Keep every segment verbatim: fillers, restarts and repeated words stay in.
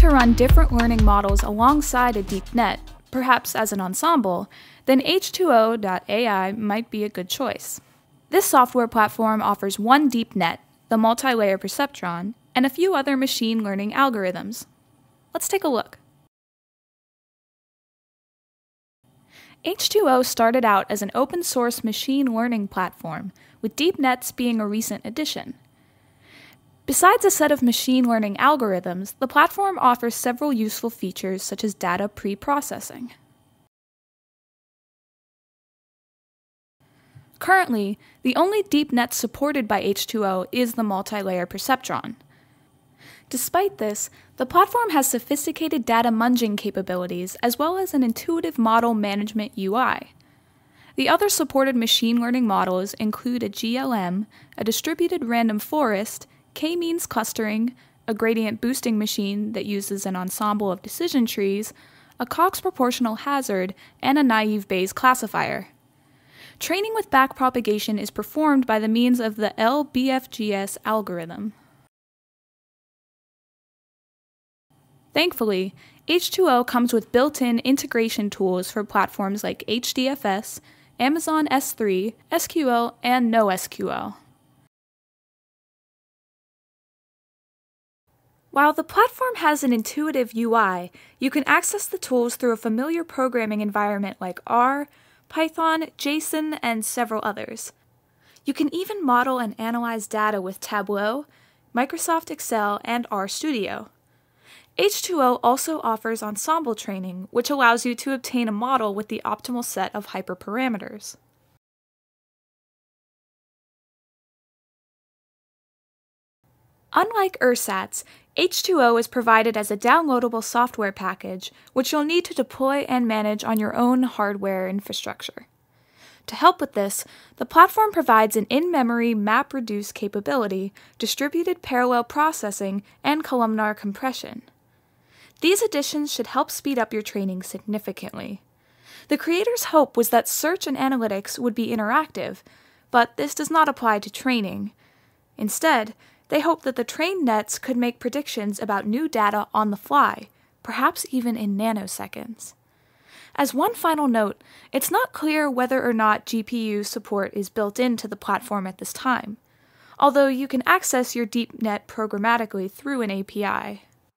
to run different learning models alongside a deep net, perhaps as an ensemble, then H two O dot A I might be a good choice. This software platform offers one deep net, the multi-layer perceptron, and a few other machine learning algorithms. Let's take a look. H two O started out as an open-source machine learning platform, with deep nets being a recent addition. Besides a set of machine learning algorithms, the platform offers several useful features such as data pre-processing. Currently, the only deep net supported by H two O is the multi-layer perceptron. Despite this, the platform has sophisticated data munging capabilities as well as an intuitive model management U I. The other supported machine learning models include a G L M, a distributed random forest, k-means clustering, a gradient boosting machine that uses an ensemble of decision trees, a Cox proportional hazard, and a naive Bayes classifier. Training with backpropagation is performed by the means of the L B F G S algorithm. Thankfully, H two O comes with built-in integration tools for platforms like H D F S, Amazon S three, S Q L, and NoSQL. While the platform has an intuitive U I, you can access the tools through a familiar programming environment like R, Python, JSON, and several others. You can even model and analyze data with Tableau, Microsoft Excel, and RStudio. H two O also offers ensemble training, which allows you to obtain a model with the optimal set of hyperparameters. Unlike ersatz, H two O is provided as a downloadable software package, which you'll need to deploy and manage on your own hardware infrastructure. To help with this, the platform provides an in-memory map-reduce capability, distributed parallel processing, and columnar compression. These additions should help speed up your training significantly. The creators' hope was that search and analytics would be interactive, but this does not apply to training. Instead, they hope that the trained nets could make predictions about new data on the fly, perhaps even in nanoseconds. As one final note, it's not clear whether or not G P U support is built into the platform at this time, although you can access your deep net programmatically through an A P I.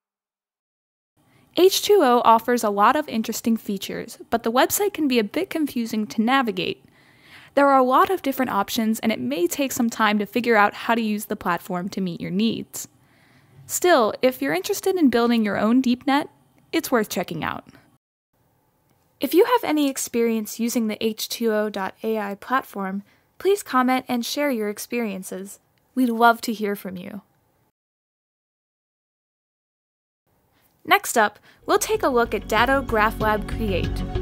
H two O offers a lot of interesting features, but the website can be a bit confusing to navigate. There are a lot of different options, and it may take some time to figure out how to use the platform to meet your needs. Still, if you're interested in building your own deep net, it's worth checking out. If you have any experience using the H two O dot A I platform, please comment and share your experiences. We'd love to hear from you. Next up, we'll take a look at Datto GraphLab Create.